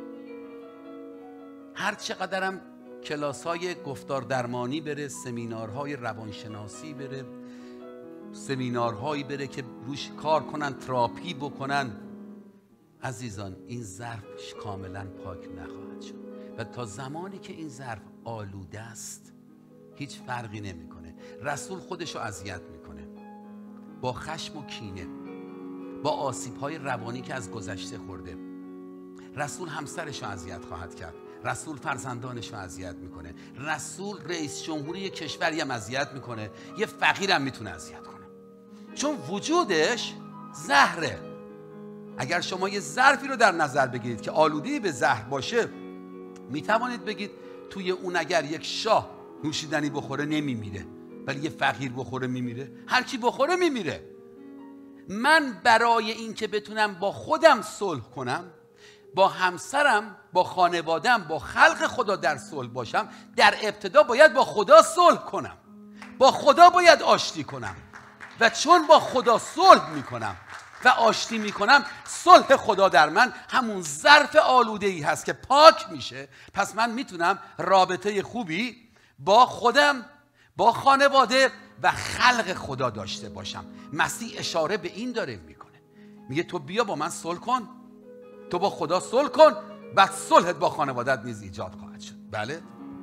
هر چقدرم کلاس‌های گفتار درمانی بره، سمینارهای روانشناسی بره، سمینارهایی بره که روش کار کنن، تراپی بکنن، عزیزان این ظرف کاملا پاک نخواهد شد. و تا زمانی که این ظرف آلوده است هیچ فرقی نمیکنه. رسول خودشو اذیت میکنه با خشم و کینه، با آسیب‌های روانی که از گذشته خورده. رسول همسرشو اذیت خواهد کرد، رسول فرزندانشو اذیت میکنه، رسول رئیس جمهوری کشوری هم اذیت میکنه، یه فقیرم میتونه اذیت کنه، چون وجودش زهره. اگر شما یه ظرفی رو در نظر بگیرید که آلوده به زهر باشه، میتوانید بگید توی اون اگر یک شاه نوشیدنی بخوره نمیمیره، ولی یه فقیر بخوره میمیره. هر کی بخوره میمیره. من برای این که بتونم با خودم صلح کنم، با همسرم، با خانوادم، با خلق خدا در صلح باشم، در ابتدا باید با خدا صلح کنم، با خدا باید آشتی کنم. و چون با خدا صلح میکنم و آشتی میکنم، صلح خدا در من همون ظرف آلوده‌ای هست که پاک میشه. پس من میتونم رابطه خوبی با خودم، با خانواده و خلق خدا داشته باشم. مسیح اشاره به این داره میکنه، میگه تو بیا با من صلح کن، تو با خدا صلح کن، بعد صلحت با خانوادت نیز ایجاد خواهد شد. بله.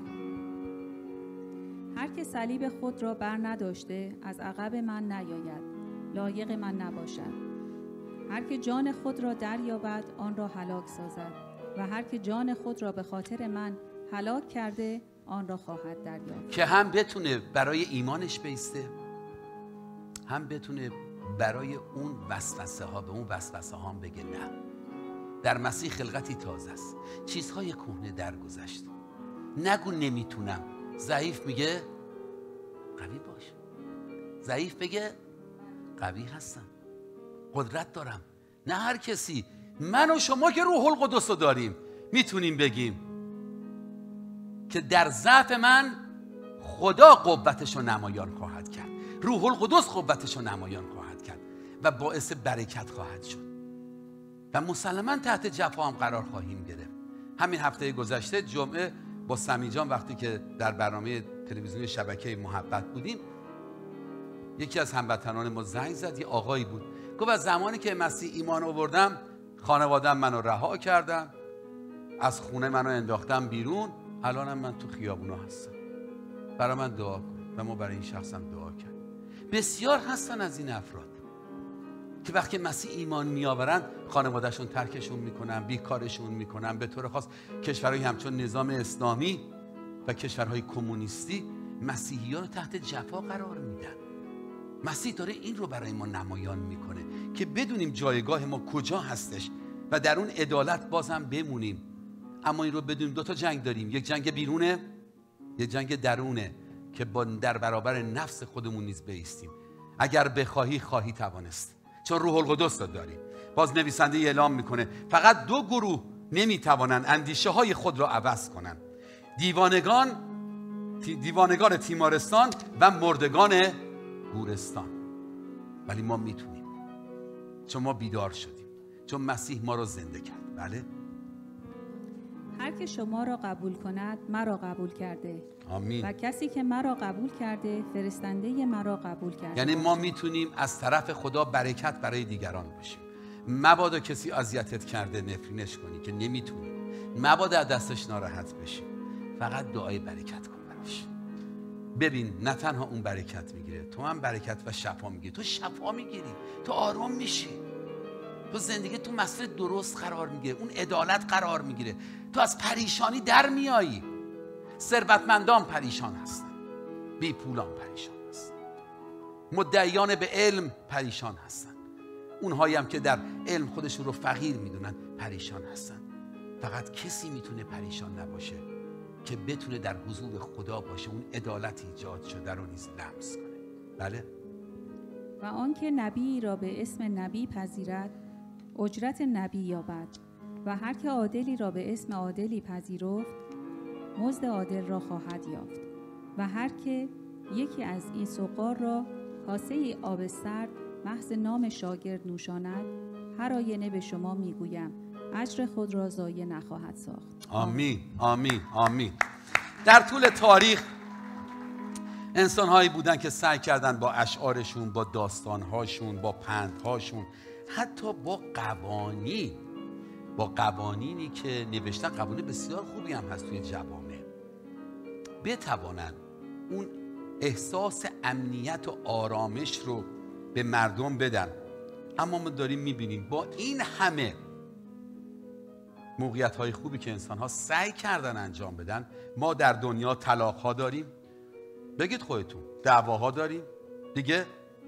هر که صلیب خود را بر نداشته از عقب من نیاید، لایق من نباشد. هر که جان خود را دریابد آن را هلاک سازد، و هر که جان خود را به خاطر من هلاک کرده آن را خواهد دریافت. که هم بتونه برای ایمانش بیسته، هم بتونه برای اون وسوسه ها به اون وسوسه ها هم بگه نه. در مسیح خلقتی تازه است، چیزهای کهنه درگذشت. نگو نمیتونم. ضعیف میگه قوی باش. ضعیف بگه قوی هستم، قدرت دارم. نه هر کسی، من و شما که روح القدس رو داریم میتونیم بگیم که در ضعف من خدا قوتش رو نمایان خواهد کرد، روح القدس قوتش رو نمایان خواهد کرد و باعث برکت خواهد شد و مسلماً تحت جفا هم قرار خواهیم گرفت. همین هفته گذشته جمعه با سمی جان وقتی که در برنامه تلویزیونی شبکه محبت بودیم، یکی از هموطنان ما زنگ زد. یه آقایی بود، گفت از زمانی که مسیح ایمان آوردم خانواده‌ام منو رها کردن، از خونه منو انداختم بیرون، الانم من تو خیابونا هستم، برای من دعا کن. و ما برای این شخصم دعا کرد. بسیار هستن از این افراد که وقتی مسیح ایمان میآورن خانوادهشون ترکشون میکنن، بیکارشون میکنن. به طور خاص کشورهای همچون نظام اسلامی و کشورهای کمونیستی مسیحیان رو تحت جفا قرار میدن. مسیح داره این رو برای ما نمایان میکنه که بدونیم جایگاه ما کجا هستش و در اون عدالت بازم بمونیم. اما این رو بدونیم دو تا جنگ داریم، یک جنگ بیرونه، یک جنگ درونه که در برابر نفس خودمون نیز بایستیم. اگر بخواهی خواهی توانست، چون روح القدس رو داریم. باز نویسنده اعلام میکنه فقط دو گروه نمیتوانند اندیشه های خود را عوض کنند: دیوانگان تیمارستان و مردگان گورستان. ولی ما میتونیم، چون ما بیدار شدیم، چون مسیح ما را زنده کرد. بله، هر که شما را قبول کند مرا قبول کرده. آمین. و کسی که مرا قبول کرده فرستنده مرا قبول کرده. یعنی ما میتونیم از طرف خدا برکت برای دیگران باشیم. مبادا کسی اذیتت کرده نفرینش کنی که نمیتونی. مبادا دستش ناراحت بشی. فقط دعای برکت کن براش. ببین نه تنها اون برکت میگیره، تو هم برکت و شفا میگیری. تو شفا میگیری، تو آرام میشی، تو زندگی تو مسیر درست قرار میگیره، اون عدالت قرار میگیره، تو از پریشانی در میایی. ثروتمندان پریشان هستن، بی پولان پریشان هستن، مدعیان به علم پریشان هستن، اونهایی هم که در علم خودشون رو فقیر میدونن پریشان هستن. فقط کسی میتونه پریشان نباشه که بتونه در حضور خدا باشه، اون عدالت ایجاد شده رو نیز لمس کنه. بله. و آنکه نبی را به اسم نبی پذیرد اجرت نبی یابد، و هر که عادلی را به اسم عادلی پذیرفت مزد عادل را خواهد یافت. و هر که یکی از این سقار را کاسه آب سرد محض نام شاگرد نوشاند، هر آینه به شما میگویم اجر خود را ضایع نخواهد ساخت. آمین، آمین، آمین. در طول تاریخ انسان‌هایی بودن که سعی کردن با اشعارشون، با داستان‌هاشون، با پندهاشون، حتی با قوانینی که نوشتن، قوانین بسیار خوبی هم هست توی جوامع، بتوانن اون احساس امنیت و آرامش رو به مردم بدن. اما ما داریم میبینیم با این همه موقعیت‌های خوبی که انسان‌ها سعی کردن انجام بدن، ما در دنیا طلاق‌ها داریم، بگید خودتون، دعواها داریم دیگه،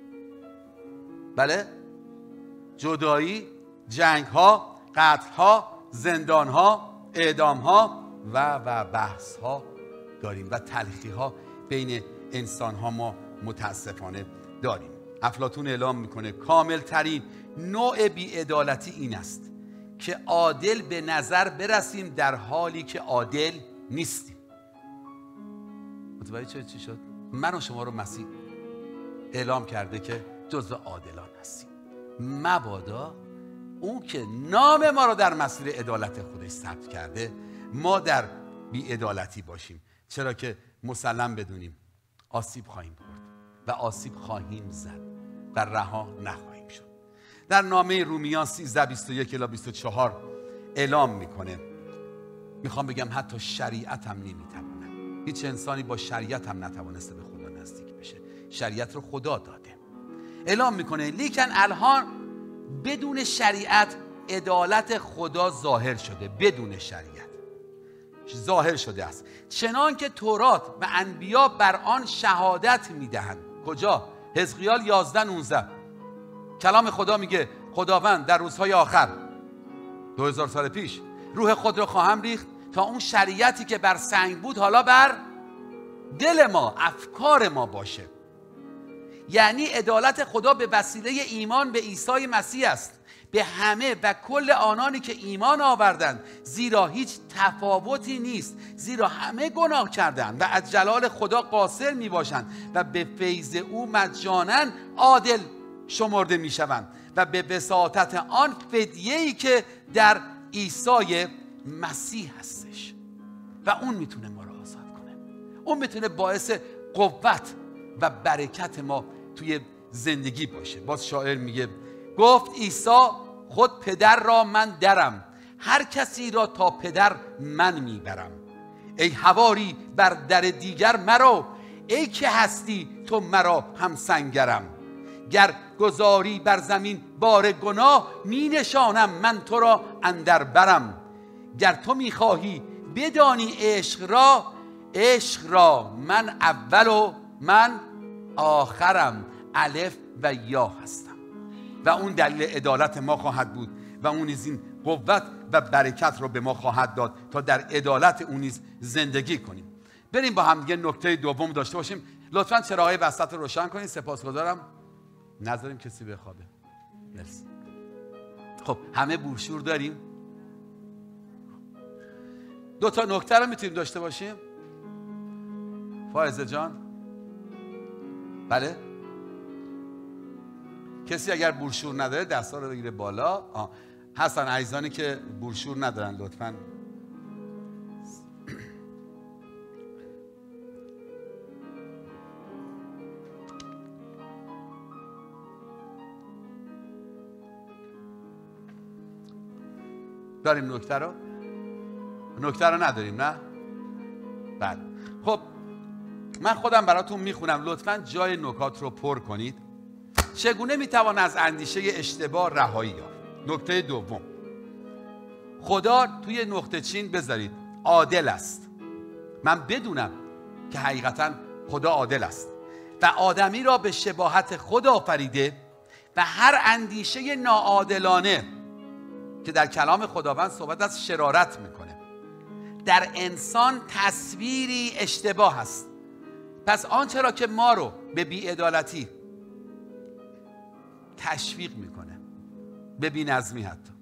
بله، جدایی، جنگ‌ها، قتل‌ها، زندان‌ها، اعدام‌ها و بحث‌ها داریم و تلخی‌ها بین انسان‌ها ما متاسفانه داریم. افلاطون اعلام میکنه کامل‌ترین نوع بی‌عدالتی این است که عادل به نظر برسیم در حالی که عادل نیستیم. متوجه چی شد؟ من و شما رو مسیح اعلام کرده که جزو عادلان هستیم. مبادا اون که نام ما رو در مسیر عدالت خودش ثبت کرده ما در بی‌عدالتی باشیم، چرا که مسلم بدونیم آسیب خواهیم خورد و آسیب خواهیم زد و رها نخواهیم شد. در نامه رومیان 13:21-24 اعلام میکنه، میخوام بگم حتی شریعت هم نمیتونه، هیچ انسانی با شریعت هم نتوانسته به خدا نزدیک بشه، شریعت رو خدا داده. اعلام میکنه لیکن الان بدون شریعت عدالت خدا ظاهر شده، بدون شریعت ظاهر شده است، چنان که تورات و انبیا بر آن شهادت میدهند. کجا؟ حزقیال 11:19 کلام خدا میگه خداوند در روزهای آخر 2000 سال پیش روح خود رو خواهم ریخت تا اون شریعتی که بر سنگ بود حالا بر دل ما، افکار ما باشه. یعنی عدالت خدا به وسیله ایمان به عیسی مسیح است به همه و کل آنانی که ایمان آوردند، زیرا هیچ تفاوتی نیست، زیرا همه گناه کردند و از جلال خدا قاصر می باشند و به فیض او مجانا عادل شمرده می شوند و به وساطت آن فدیه‌ای که در عیسی مسیح هستش و اون میتونه ما رو آزاد کنه. اون میتونه باعث قوت و برکت ما توی زندگی باشه. باز شاعر میگه گفت عیسی خود پدر را من درم، هر کسی را تا پدر من میبرم. ای حواری بر در دیگر مرا، ای که هستی تو مرا هم سنگرم. گر گذاری بر زمین بار گناه، می نشانم من تو را اندر برم. گر تو میخواهی بدانی عشق را من اول و من آخرم، الف و یا هستم و اون دلیل عدالت ما خواهد بود و اون نیز این قوت و برکت رو به ما خواهد داد تا در عدالت اون نیز زندگی کنیم. بریم با هم دیگه نکته دوم داشته باشیم. لطفاً چراغای وسط رو روشن کنید. سپاسگزارم. نذاریم کسی بخوابه. مرسی. خب همه بروشور داریم؟ دو تا نکته رو میتونیم داشته باشیم. فائزه جان بله؟ کسی اگر بروشور نداره دستا رو بگیره بالا. هستن عزیزانی که بروشور ندارن لطفاً داریم نکته رو نداریم نه؟ بله. خب من خودم براتون میخونم، لطفاً جای نکات رو پر کنید. چگونه میتوان از اندیشه اشتباه رهایی یافت؟ نکته دوم، خدا توی نقطه چین بذارید عادل است. من بدونم که حقیقتاً خدا عادل است و آدمی را به شباهت خود آفریده و هر اندیشه ناعادلانه که در کلام خداوند صحبت از شرارت میکنه در انسان تصویری اشتباه است. پس آنچه را که ما رو به بی‌عدالتی تشویق میکنه، به بی‌نظمی، حتی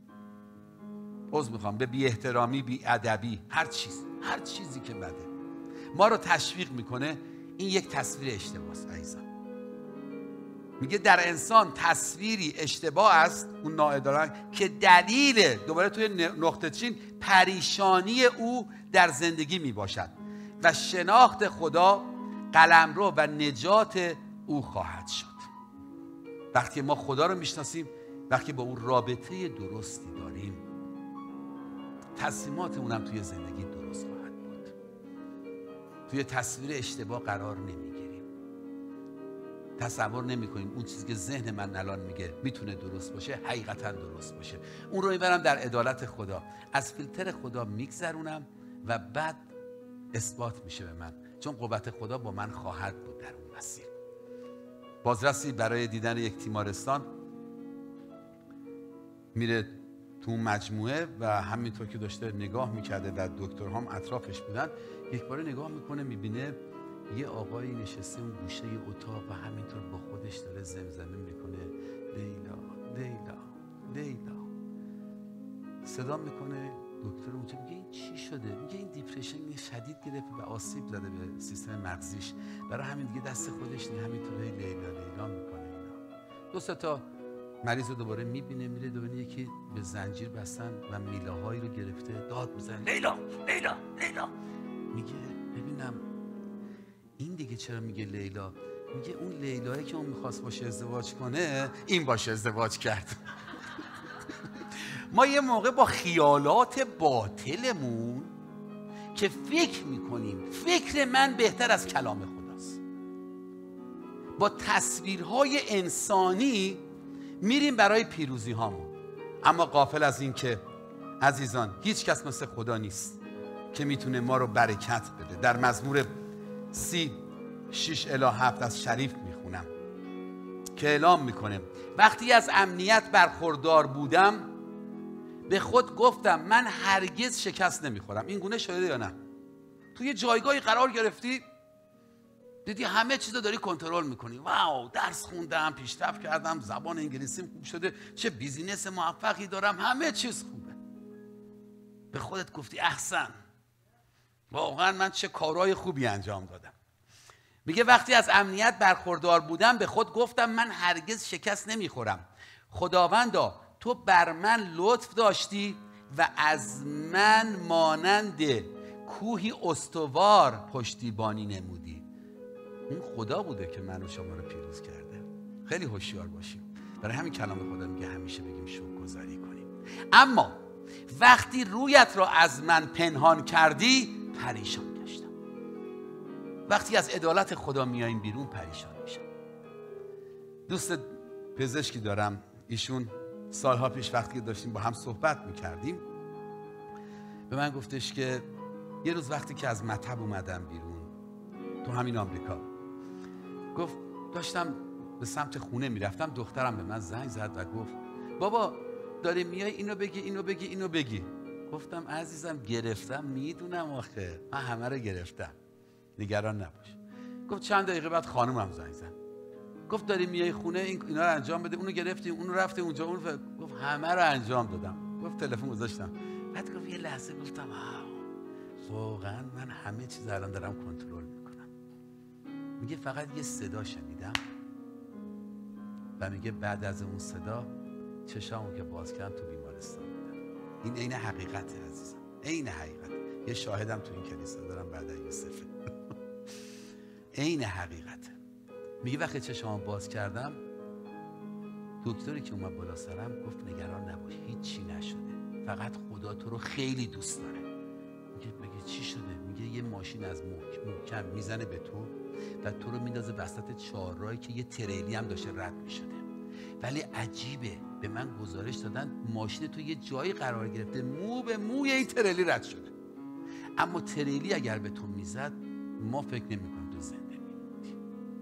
به بی احترامی، بی ادبی، هر چیزی که بده ما رو تشویق میکنه، این یک تصویر اشتباه است عزیزان. میگه در انسان تصویری اشتباه است، اون ناعادلانه، که دلیل دوباره توی نقطه چین پریشانی او در زندگی میباشد و شناخت خدا قلمرو و نجات او خواهد شد. وقتی ما خدا رو میشناسیم، وقتی با او رابطه درستی داریم، تصمیمات اونم توی زندگی درست خواهد بود. توی تصویر اشتباه قرار نمیگیریم. تصور نمی کنیم اون چیزی که ذهن من الان میگه میتونه درست باشه حقیقتا درست باشه. اون رو میبرم در عدالت خدا، از فیلتر خدا میگذرونم و بعد اثبات میشه به من، چون قوت خدا با من خواهد بود در اون مسیر. بازرسی برای دیدن یک تیمارستان میره تو اون مجموعه و همینطور که داشته نگاه میکرده و دکترها هم اطرافش بودن، یک بار نگاه میکنه میبینه یه آقایی نشسته اون گوشه اتاق و همینطور با خودش داره زمزمه میکنه لیلا لیلا لیلا. صدا میکنه دکتر اونجا، میگه این چی شده؟ میگه این دیپرشن شدید گرفت و آسیب زده به سیستم مغزیش، برای همین دیگه دست خودش همینطور لیلا لیلا میکنه. اینا دو سه تا مریض رو دوباره میبینه، میره دوباره یکی به زنجیر بستن و میله هایی رو گرفته داد میزنه لیلا لیلا لیلا. میگه ببینم این دیگه چرا میگه لیلا؟ میگه اون لیلایی که اون میخواست باشه ازدواج کنه این باشه ازدواج کرد. ما یه موقع با خیالات باطلمون که فکر میکنیم فکر من بهتر از کلام خداست، با تصویرهای انسانی میریم برای پیروزی هامون، اما غافل از این که عزیزان هیچ کس مثل خدا نیست که میتونه ما رو برکت بده. در مزمور 36-7 از شریف میخونم که اعلام میکنه وقتی از امنیت برخوردار بودم به خود گفتم من هرگز شکست نمیخورم. این گونه شده یا نه؟ توی جایگاهی قرار گرفتی دیدی همه چیزو داری کنترل میکنی، واو درس خوندم، پیشرفت کردم، زبان انگلیسیم خوب شده، چه بیزینس موفقی دارم، همه چیز خوبه. به خودت گفتی احسن، واقعا من چه کارهای خوبی انجام دادم. میگه وقتی از امنیت برخوردار بودم به خود گفتم من هرگز شکست نمیخورم. خداوندا تو بر من لطف داشتی و از من مانند کوهی استوار پشتیبانی نمودی. اون خدا بوده که من و شما رو پیروز کرده. خیلی هوشیار باشیم. برای همین کلام خدا میگه همیشه بگیم شکرگزاری کنیم. اما وقتی رویت را از من پنهان کردی پریشان گشتم. وقتی از عدالت خدا میاییم بیرون پریشان میشم. دوست پزشکی دارم، ایشون سالها پیش وقتی داشتیم با هم صحبت میکردیم به من گفتش که یه روز وقتی که از مطب اومدم بیرون تو همین آمریکا، گفت داشتم به سمت خونه میرفتم، دخترم به من زنگ زد و گفت بابا داری میای اینو بگی اینو بگی اینو بگی. گفتم عزیزم گرفتم، میدونم آخه من همه رو گرفتم، نگران نباش. گفت چند دقیقه بعد خانومم زنگ زد، گفت داری میای خونه اینا رو انجام بده، اونو گرفتی، اونو رفتی اونجا، اونو گفت همه رو انجام دادم. گفت تلفن گذاشتم. بعد گفت یه لحظه گفتم واقعا من همه چیز الان دارم کنترل میکنم. میگه فقط یه صدا شنیدم و میگه بعد از اون صدا چشامو که باز کردم تو بیمارستان بودم. این عین حقیقته عزیزم، عین حقیقت. یه شاهدم تو این کلیسا دارم بعد از یوسفه. عین حقیقته. میگه وقتی چشامو باز کردم دکتری که اومد بالا سرم گفت نگران نباش هیچی نشده، فقط خدا تو رو خیلی دوست داره. میگه چی شده؟ میگه یه ماشین از محکم میزنه به تو و تو رو میندازه وسط چهارراهی که یه تریلی هم داشته رد میشده، ولی عجیبه به من گزارش دادن ماشین تو یه جایی قرار گرفته مو به موی این تریلی رد شده، اما تریلی اگر به تو میزد ما فکر نمی‌کنیم تو زنده میموندی.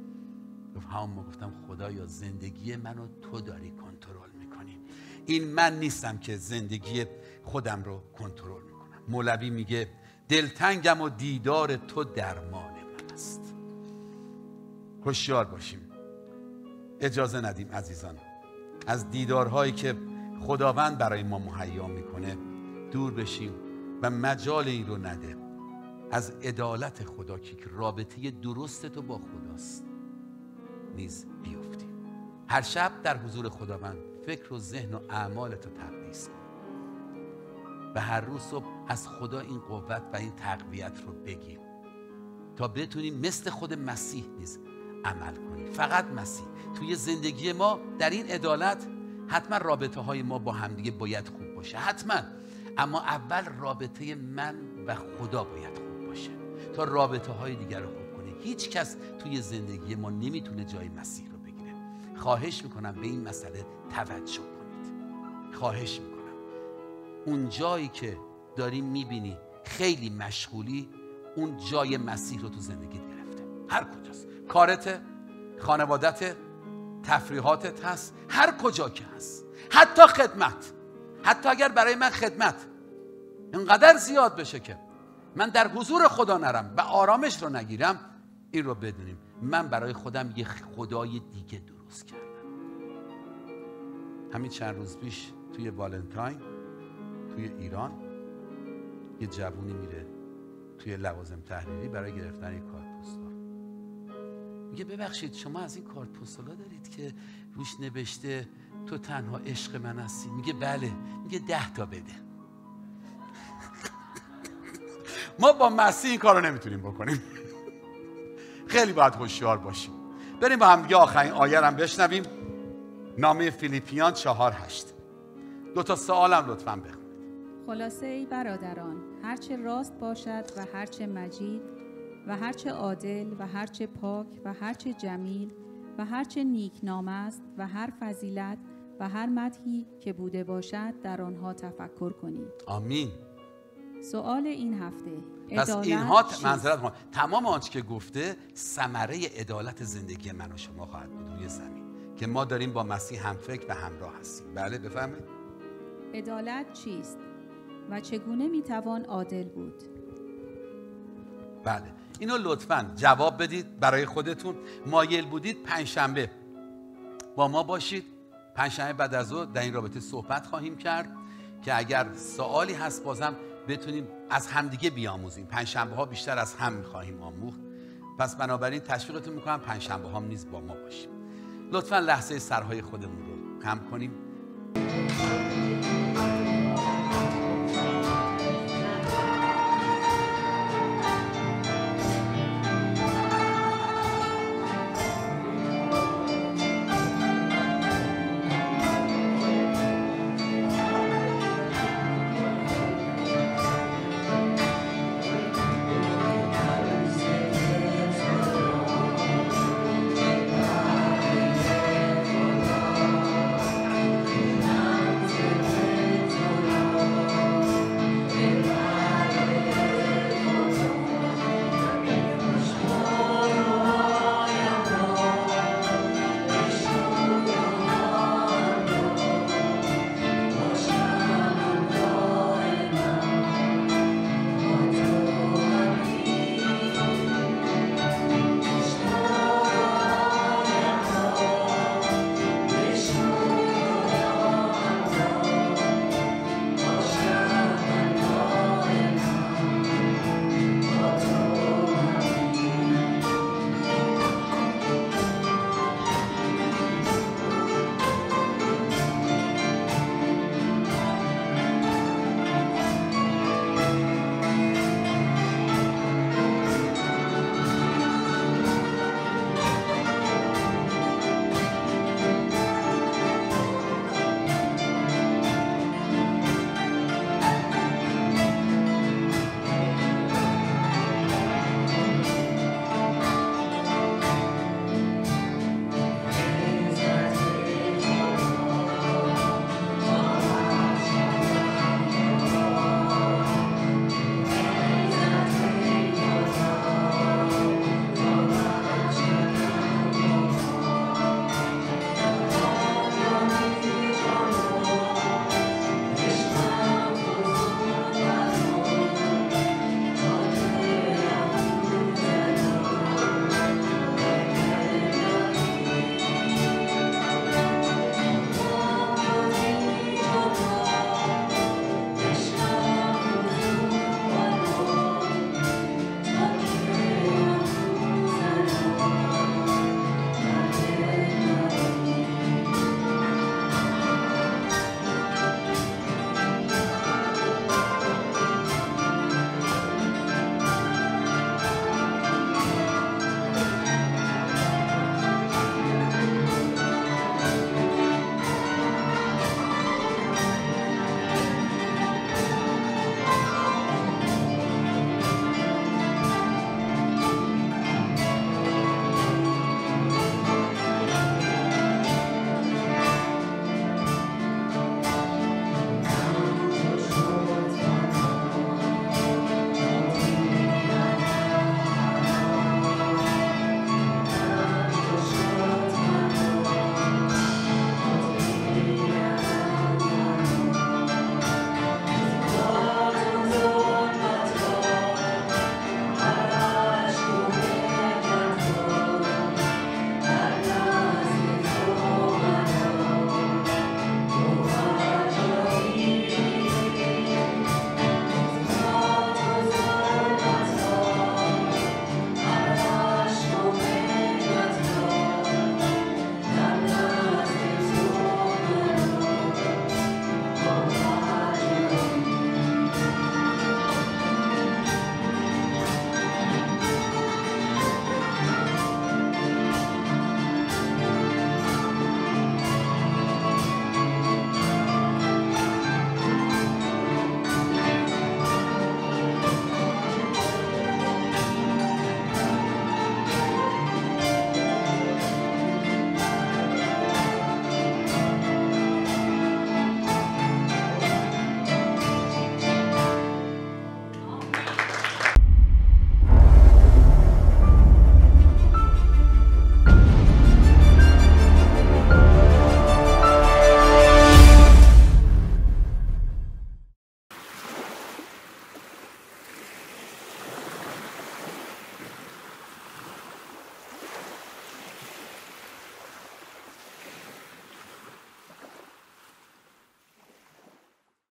ما گفتم خدایا زندگی منو تو داری کنترل میکنی، این من نیستم که زندگی خودم رو کنترل میکنم. مولوی میگه دلتنگم و دیدار تو درمان من است. هوشیار باشیم، اجازه ندیم عزیزان از دیدارهایی که خداوند برای ما مهیا میکنه دور بشیم و مجال این رو نده. از عدالت خدا که رابطه درست تو با خداست نیز بیفتیم. هر شب در حضور خداوند فکر و ذهن و اعمالتو تقدیس کن و هر روز صبح از خدا این قوت و این تقویت رو بگیر تا بتونیم مثل خود مسیح نیز عمل کنیم. فقط مسیح. توی زندگی ما در این عدالت حتما رابطه های ما با همدیگه باید خوب باشه، حتما، اما اول رابطه من و خدا باید خوب باشه تا رابطه های دیگر رو خوب کنه. هیچ کس توی زندگی ما نمیتونه جای مسیح رو بگیره. خواهش میکنم به این مسئله توجه کنید. خواهش میکنم اون جایی که داری میبینی خیلی مشغولی، اون جای مسیح رو تو زندگیت گرفته. هر کجاست، کارت، خانوادت، تفریحاتت هست، هر کجا که هست، حتی خدمت، حتی اگر برای من خدمت اینقدر زیاد بشه که من در حضور خدا نرم و آرامش رو نگیرم، این رو بدونیم من برای خودم یه خدای دیگه درست کردم. همین چند روز پیش توی والنتاین توی ایران یه جوونی میره توی لوازم تحریری برای گرفتن یک کارت پستال. میگه ببخشید شما از این کارت پستالا دارید که روش نوشته تو تنها عشق من هستی؟ میگه بله. میگه 10 تا بده. ما با مسیح این کارو نمیتونیم بکنیم. خیلی باید هوشیار باشیم. بریم با هم دیگه آخرین آیه رو بشنویم. نامه فیلیپیان 4:8. 2 تا سوالم لطفاً بخونید. خلاصه ای برادران، هرچه راست باشد و هرچه مجید و هرچه عادل و هرچه پاک و هرچه جمیل و هرچه نیکنام است و هر فضیلت و هر مدحی که بوده باشد در آنها تفکر کنید. آمین. سوال این هفته، پس اینها منظرت تمام آنچه که گفته ثمره عدالت زندگی من و شما خواهد بود روی زمین که ما داریم با مسیح هم فکر و همراه هستیم. بله بفرمایید. عدالت چیست و چگونه میتوان عادل بود؟ بله اینو لطفاً جواب بدید برای خودتون. مایل بودید پنجشنبه با ما باشید. پنجشنبه بعد از ظهر در این رابطه صحبت خواهیم کرد که اگر سوالی هست بازم بتونیم از همدیگه بیاموزیم. پنجشنبه ها بیشتر از هم میخواهیم آموخت، پس بنابراین تشویقتون میکنم پنجشنبه ها نیز با ما باشیم. لطفاً لحظه سرهای خودمون رو خم کنیم.